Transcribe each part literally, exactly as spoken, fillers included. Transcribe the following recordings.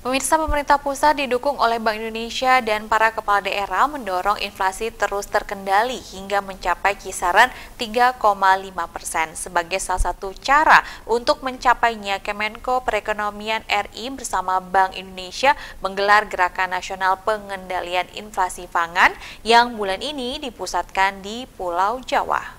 Pemirsa, pemerintah pusat didukung oleh Bank Indonesia dan para kepala daerah mendorong inflasi terus terkendali hingga mencapai kisaran tiga koma lima persen. Sebagai salah satu cara untuk mencapainya, Kemenko Perekonomian R I bersama Bank Indonesia menggelar Gerakan Nasional Pengendalian Inflasi Pangan yang bulan ini dipusatkan di Pulau Jawa.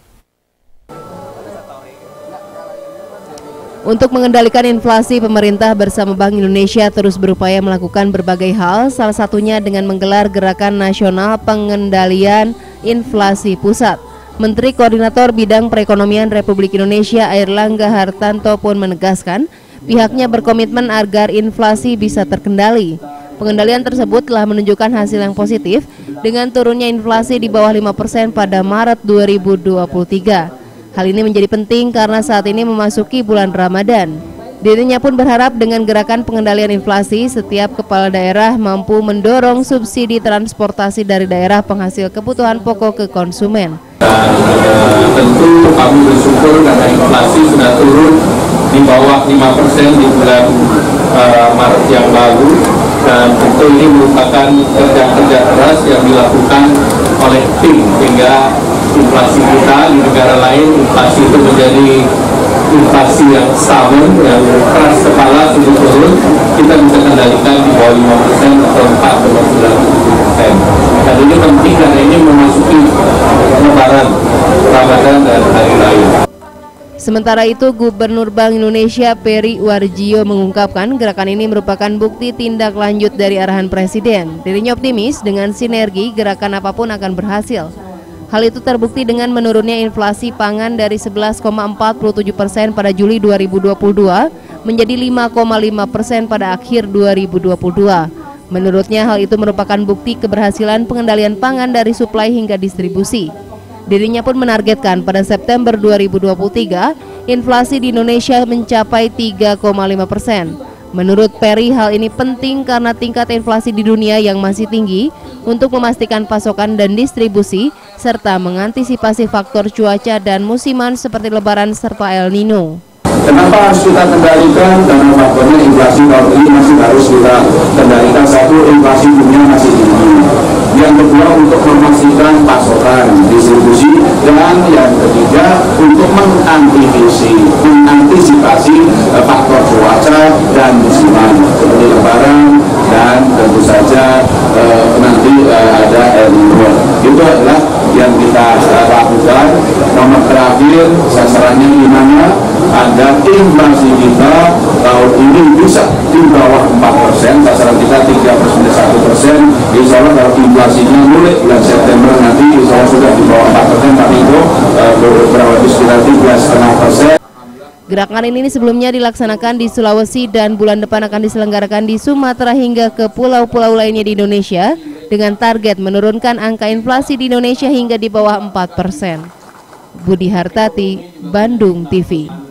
Untuk mengendalikan inflasi, pemerintah bersama Bank Indonesia terus berupaya melakukan berbagai hal, salah satunya dengan menggelar Gerakan Nasional Pengendalian Inflasi Pusat. Menteri Koordinator Bidang Perekonomian Republik Indonesia Airlangga Hartanto pun menegaskan pihaknya berkomitmen agar inflasi bisa terkendali. Pengendalian tersebut telah menunjukkan hasil yang positif dengan turunnya inflasi di bawah lima persen pada Maret dua ribu dua puluh tiga. Hal ini menjadi penting karena saat ini memasuki bulan Ramadan. Dirinya pun berharap dengan gerakan pengendalian inflasi, setiap kepala daerah mampu mendorong subsidi transportasi dari daerah penghasil kebutuhan pokok ke konsumen. Dan uh, tentu kami bersyukur karena inflasi sudah turun di bawah lima persen di bulan uh, Maret yang lalu, dan tentu ini merupakan kerja-kerja keras yang dilakukan oleh tim hingga inflasi kita di negara lain, inflasi itu menjadi inflasi yang stubborn, yang keras kepala sudah turun, kita bisa kendalikan di bawah lima persen atau empat koma sembilan persen. Dan ini penting karena ini memasuki Lebaran, Ramadan dan hari raya. Sementara itu, Gubernur Bank Indonesia Peri Warjio mengungkapkan gerakan ini merupakan bukti tindak lanjut dari arahan Presiden. Dirinya optimis dengan sinergi gerakan apapun akan berhasil. Hal itu terbukti dengan menurunnya inflasi pangan dari sebelas koma empat puluh tujuh persen pada Juli dua ribu dua puluh dua menjadi lima koma lima persen pada akhir dua ribu dua puluh dua. Menurutnya hal itu merupakan bukti keberhasilan pengendalian pangan dari suplai hingga distribusi. Dirinya pun menargetkan pada September dua ribu dua puluh tiga inflasi di Indonesia mencapai tiga koma lima persen. Menurut Peri, hal ini penting karena tingkat inflasi di dunia yang masih tinggi untuk memastikan pasokan dan distribusi serta mengantisipasi faktor cuaca dan musiman seperti Lebaran serta El Nino. Kenapa harus kita kendalikan? Karena faktornya inflasi tahun ini masih harus kita kendalikan. Satu, inflasi dunia masih tinggi. Yang kedua, untuk memastikan pasokan, distribusi, dan yang ketiga untuk mengantisipasi, mengantisipasi eh, faktor cuaca dan musiman seperti Lebaran dan tentu saja eh, nanti eh, ada El Nino. Itu adalah yang kita eh, lakukan. Nomor terakhir sasarannya di mana ada inflasi kita tahun ini bisa di bawah empat persen, sasaran kita tiga persen satu persen. Insya Allah kalau inflasinya mulai bulan September nanti insya Allah sudah di bawah empat persen, tapi itu uh, beberapa itu sekitar tiga koma lima persen. Gerakan ini sebelumnya dilaksanakan di Sulawesi dan bulan depan akan diselenggarakan di Sumatera hingga ke pulau-pulau lainnya di Indonesia dengan target menurunkan angka inflasi di Indonesia hingga di bawah empat persen. Budi Hartati, Bandung T V.